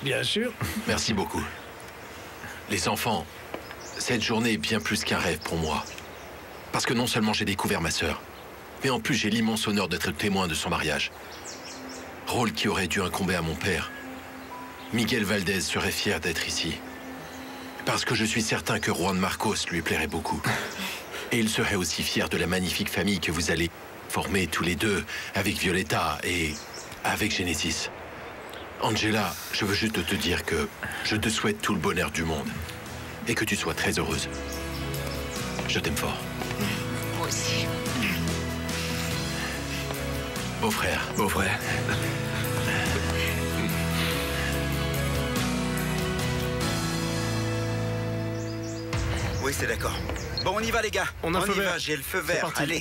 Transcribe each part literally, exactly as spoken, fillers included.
Bien sûr. Merci beaucoup. Les enfants, cette journée est bien plus qu'un rêve pour moi. Parce que non seulement j'ai découvert ma sœur, mais en plus j'ai l'immense honneur d'être témoin de son mariage. Rôle qui aurait dû incomber à mon père. Miguel Valdez serait fier d'être ici. Parce que je suis certain que Juan Marcos lui plairait beaucoup. Et il serait aussi fier de la magnifique famille que vous allez former tous les deux avec Violetta et avec Genesis. Angela, je veux juste te dire que je te souhaite tout le bonheur du monde et que tu sois très heureuse. Je t'aime fort. Moi aussi. Beau-frère. Beau-frère. Oui, c'est d'accord. Bon, on y va, les gars. On a on feu y vert. va, j'ai le feu vert. Allez.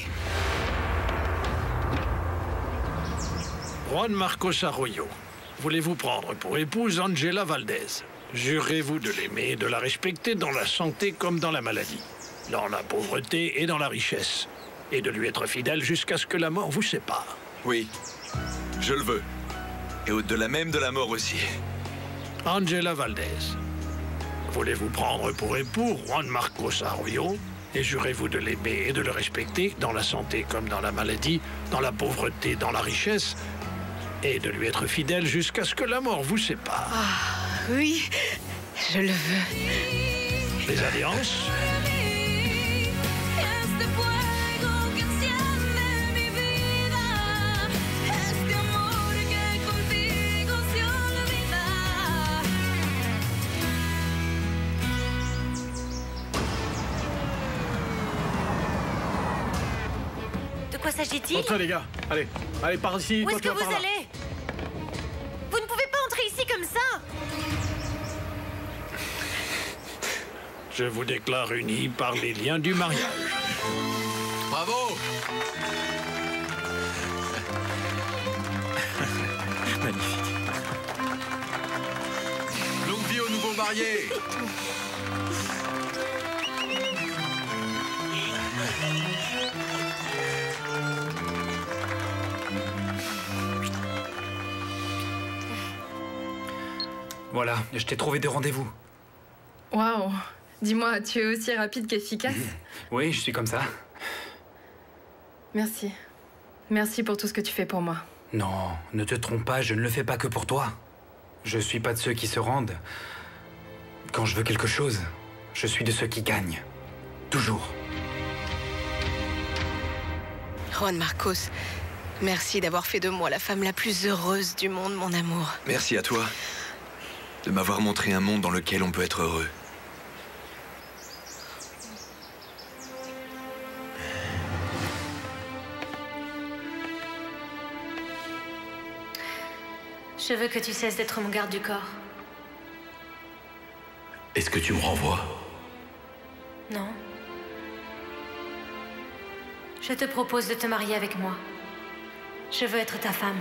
Juan Marcos Arroyo, voulez-vous prendre pour épouse Angela Valdez? Jurez-vous de l'aimer et de la respecter dans la santé comme dans la maladie, dans la pauvreté et dans la richesse, et de lui être fidèle jusqu'à ce que la mort vous sépare. Oui, je le veux. Et au-delà même de la mort aussi. Angela Valdez, voulez-vous prendre pour époux Juan Marcos Arroyo et jurez-vous de l'aimer et de le respecter dans la santé comme dans la maladie, dans la pauvreté, dans la richesse, et de lui être fidèle jusqu'à ce que la mort vous sépare. Ah, oui, je le veux. Les alliances. De quoi s'agit-il? Entrez, les gars. Allez, allez, par ici. Où toi, est-ce tu que vas vous par là. allez? Vous ne pouvez pas entrer ici comme ça. Je vous déclare unis par les liens du mariage. Bravo! Magnifique. Longue vie aux nouveaux mariés! Voilà, je t'ai trouvé des rendez-vous. Waouh! Dis-moi, tu es aussi rapide qu'efficace? Oui, je suis comme ça. Merci. Merci pour tout ce que tu fais pour moi. Non, ne te trompe pas, je ne le fais pas que pour toi. Je suis pas de ceux qui se rendent. Quand je veux quelque chose, je suis de ceux qui gagnent. Toujours. Juan Marcos, merci d'avoir fait de moi la femme la plus heureuse du monde, mon amour. Merci à toi de m'avoir montré un monde dans lequel on peut être heureux. Je veux que tu cesses d'être mon garde du corps. Est-ce que tu me renvoies? Non. Je te propose de te marier avec moi. Je veux être ta femme.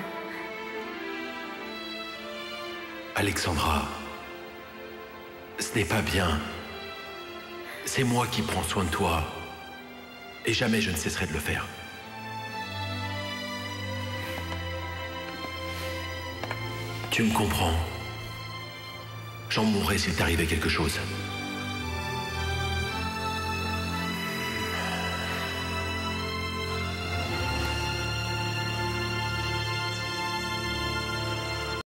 Alexandra, ce n'est pas bien. C'est moi qui prends soin de toi. Et jamais je ne cesserai de le faire. Tu me comprends? J'en mourrais s'il t'arrivait quelque chose.